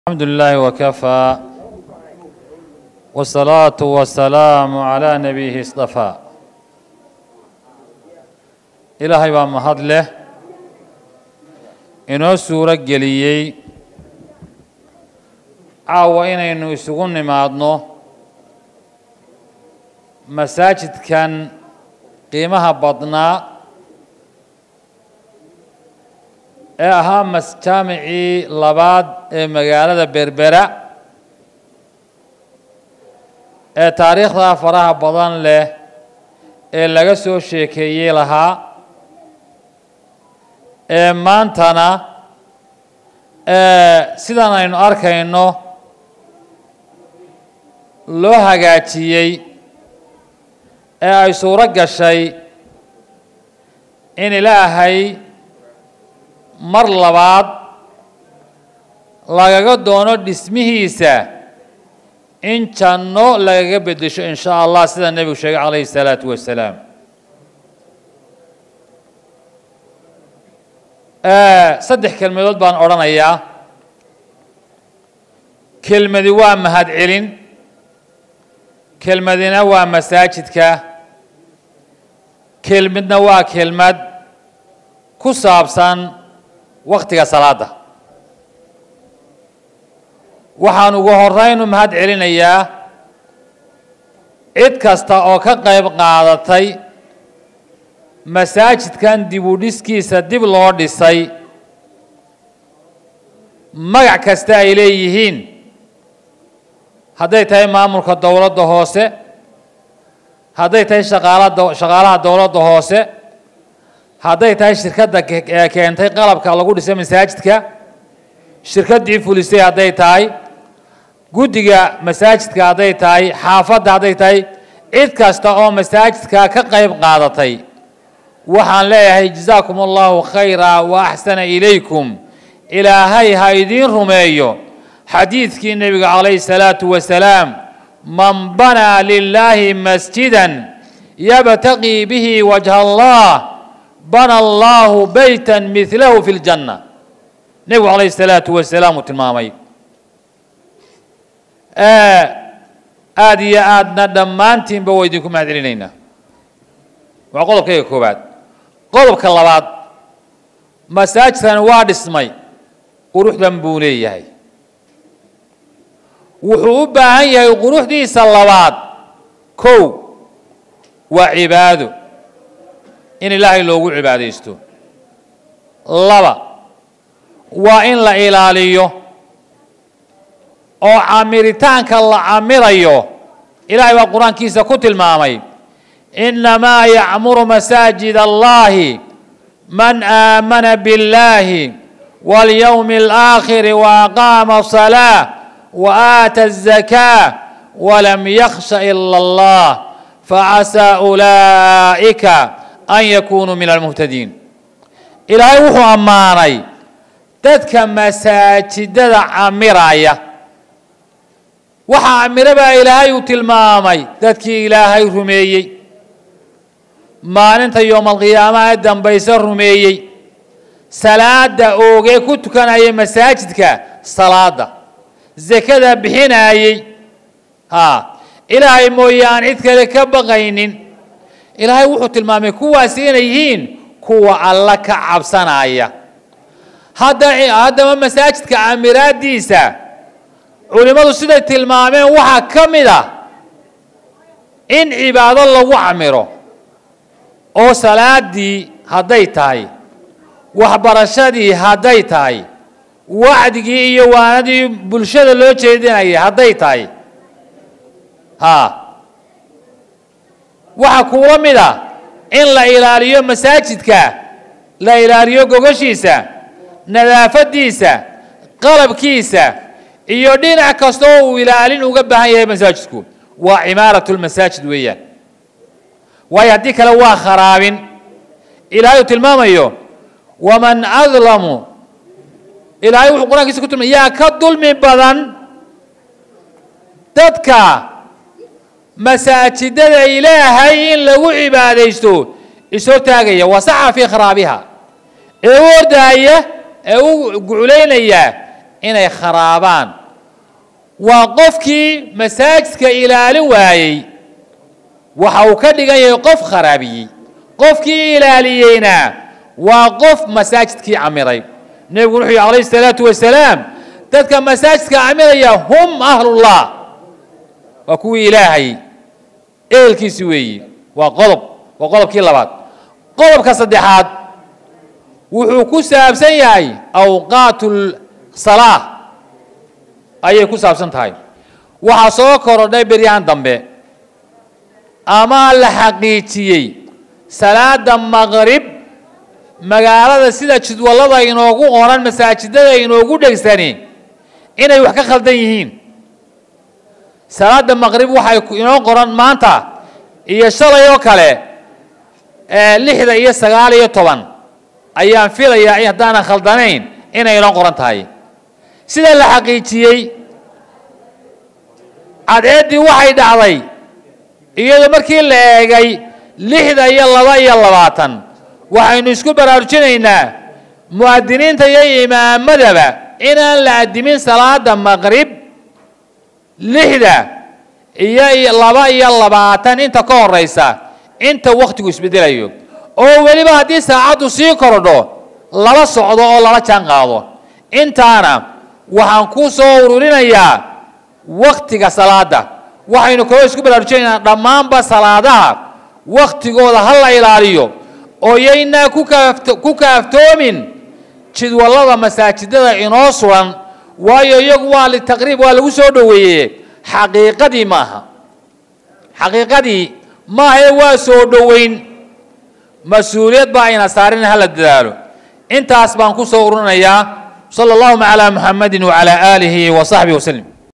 الحمد لله وكفى والصلاة والسلام على نبيه اصطفى إلهي ومهد له إنه سورة قليي عاوين إنه يسوغن معضنه مساجد كان قيمها بطنا أهم جامعي لباد مقالة بربرة تاريخ فرح بدن له اللي سو شيكي لها مانتنا سيدنا إنه أركا إنه لو هجاتي أي صورة الشيء إن لا هي مر لبعض لقى دونه دسمهيسا إن كانوا لقى بدش إن شاء الله سيدنا النبي شيء عليه الصلاة والسلام صدق كلمة بان أورانا إياه كلمة دوا مهد علين كلمة نوا مساجدك كلمة نوا كلمة كسابسان وقتك صلاة waxaan ugu horreyn mahad celinayaa cid kasta oo ka qayb qaadatay masaajidkan dib u dhiskiisa dib loo dhisay magac kasta ay leeyihiin hadday tahay maamulka dawladda hoose hadday tahay shaqaalaha dawladda hoose hadday tahay shirkadda keentay qalabka lagu dhisay masaajidka shirkaddii fulisay hadday tahay guddiga masaajidka hadday tahay xaafadda hadday tahay cid kasta oo masaajidka ka qayb qaadatay waxaan leeyahay jazaakum allahu khayra wa axsana ilaykum ilaahay ha idiin rumeeyo xadiidkii nebiga calayhi salaatu wasalaam man banaa lilaahi masjidan yabtaqii bihi wajha allah bana allahu baytan midlahu fi ljanna nebigu calayhi salaatu wasalaam uu tilmaamay aad iyo aadna dhammaantiinba waa idinku mahad celinaynaa waa qodobkayga koowaad qodobka labaad masaajidkan waa dhismay quruxdan buu leeyahay wuxuu u baahan yahay quruxdiisa labaad kow waa cibaado in ilaahay loogu cibaadaysto laba waa in la ilaaliyo oo camiritaanka la camirayo ilaahay baa qur-aankiisa ku tilmaamay innamaa yacmuru masaajid allahi man aamana biاllahi walyawmi alaakhiri waaqaama asalaa waaata azakaa walam yakhsha ila allah facasaa ulaa'ika an yakunuu min almuhtadiin ilaahay wuxuu ammaanay dadka masaajidada camiraya waxaa camiro baa ilaahay uu tilmaamay dadkii ilaahay rumeeyey maalinta yowmalqiyaamaha ee dambayse rumeeyey salaada oogee ku tukanayay masaajidka salaada zakada bixinayey ilaahay mooye aan cid kale ka baqaynin ilaahay wuxuu tilmaamay kuwaasi inay yihiin kuwa alla ka cabsanaya haddaba masaajidka camiraadiisa culimadu siday tilmaameen waxaa ka mid ah in cibaado lagu camiro oo salaadii hadday tahay waxbarashadii hadday tahay wacdigii iyo waanadii bulshada loo jeedinayay hadday tahay waxaa kuula mid ah in la ilaaliyo masaajidka la ilaaliyo gogashiisa nadaafadiisa qalabkiisa iyo dhinac kasta oo uu ilaalin uga baahan yahay masaajidku waa cimaaratu lmasaajid weeyaan waayo haddii kale waa kharaabin ilaahay uu tilmaamayo waman adlamu ilaahay wuxuu qur-aankiisa ku tilmaamay yaa ka dulmi badan dadka masaajidada ilaahay in lagu cibaadaysto isoo taagaya wasaca fii kharaabiha ee u ordaaya ee u guculaynaya inay kharaabaan waa qofkii masaajidka ilaalin waayey waxa uu ka dhigan yahay qof kharaabiyey qofkii ilaaliyeyna waa qof masaajidkii camiray nebigu wuxuu yidhi calayhi salaatu wasalaam dadka masaajidka camiraya hum ahlullah waa kuwii ilaahay ehelkiisi weeyi waa qodobkii labaad qodobka saddexaad wuxuu ku saabsan yahay awqaatul salaah ayay ku saabsan tahay waxaa soo korodhay beryahan dambe ama la xaqiijiyey salaada maqrib magaalada sida jadwalada inoogu qoran masaajidada inoogu dhegsani inay wax ka khaldan yihiin salaada maqrib waxay inoo qoran maanta iyo shalay oo kale 6 iyo 9 iyo 10 ayaan filayaa in haddaanan khaldanayn inay inoo qoran tahay sida la xaqiijiyey cadceeddii waxay dhacday iyadoo markii la eegay 6 iyo 2 iyo 20 waxaynu isku baraarujinaynaa mu'adiniinta iyo imaamadaba inaan la adimin salaada maqrib 6 iyo 2 iyo 20 inta ka horeysa inta waqtigu isbedelayo oo weliba haddii saacaddu sii korodho lala socdo oo lala jaan qaado intaana waxaan ku soo ururinayaa waqtiga salaada waxaynu kaloo isku baraarujinaynaa dhammaanba salaadaha waqtigooda ha la ilaaliyo oo yaynaa ku kaaftoomin jadwalada masaajidada inoo sugan waayo iyagu waa litaqriib waa lagu soo dhoweeyey xaqiiqadii maaha waa soo dhoweyn mas-uuliyad baa ayna saarin hala dadaalo intaas baan ku soo ururinayaa sala allahu calaa muxammadin wacalaa aalihi wa saxbihi wasallam